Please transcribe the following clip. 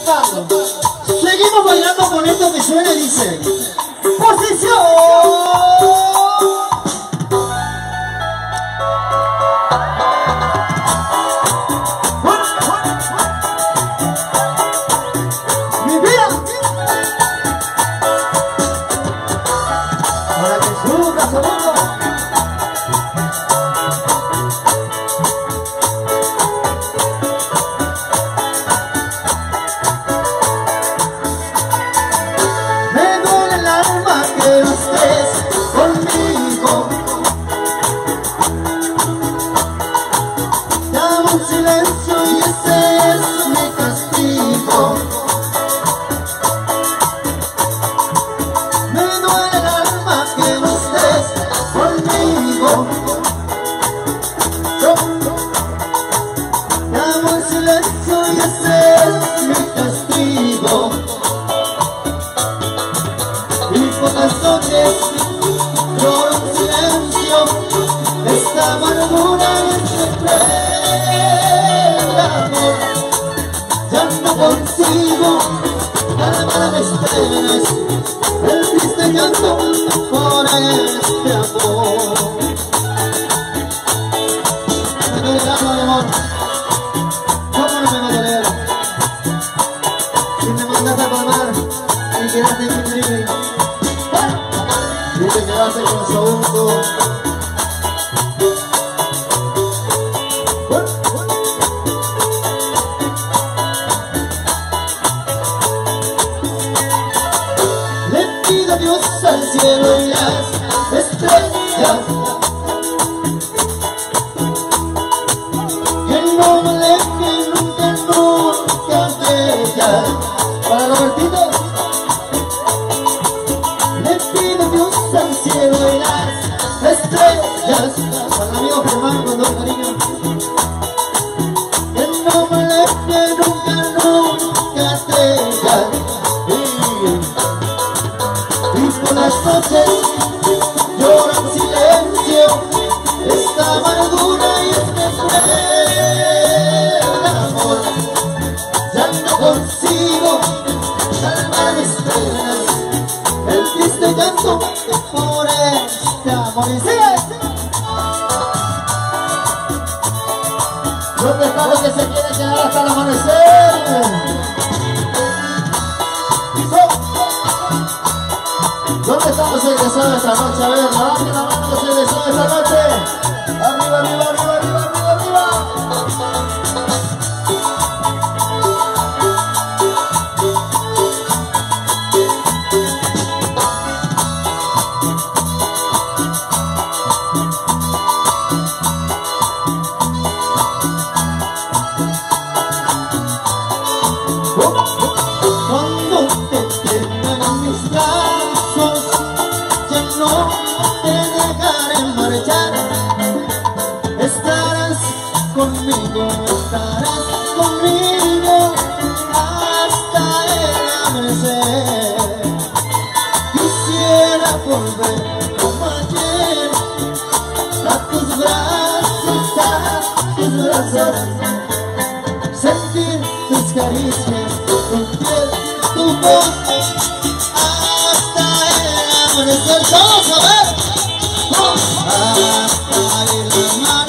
tocando. Seguimos bailando con esto que suena y dice: ¡posición! El triste llanto por este amor. Me duele el alma, mi amor. ¿Cómo no me va a doler? Si me mandaste a palmar y quedaste en mi living, y te quedaste con segundo. Dios al cielo y las estrellas, que no me alejen nunca, nunca de ellas. Para Robertito, le pido Dios al cielo y las estrellas, para el amigo Germán con todo cariño, que no me alejen nunca, nunca de ellas. Por las noches lloro en silencio esta amargura y este cruel amor. Ya no consigo calmar mis penas, el triste llanto por este amor. Y sigue. ¿Dónde está lo que se quiere quedar hasta el amanecer? ¿Dónde estamos los egresados esta noche? A ver, levanten la mano los egresados esta noche. Arriba, arriba, arriba, arriba, arriba, arriba. Cuando te tengan en mis brazos, no te dejaré marchar. Estarás conmigo hasta el amanecer. Quisiera volver como ayer a tus brazos, sentir tus caricias, tu piel, tu voz, hasta el amanecer. Vamos a ver. Hasta el amanecer.